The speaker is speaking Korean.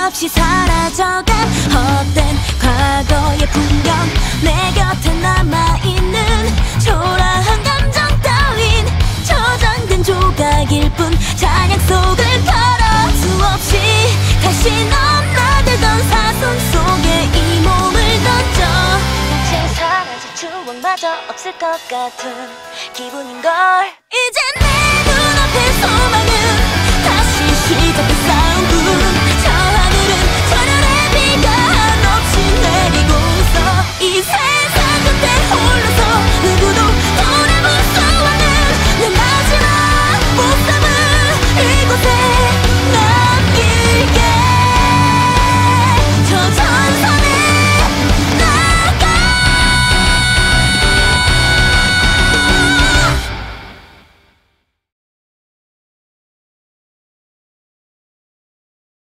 없이 사라져간 헛된 과거의 풍경, 내 곁에 남아있는 초라한 감정 따윈 저장된 조각일 뿐. 찬양 속을 걸어 수없이 다시 넘나들던 사선 속에 이 몸을 던져 이제 사라질 추억마저 없을 것 같은 기분인걸. 이제 내 눈앞에 소망은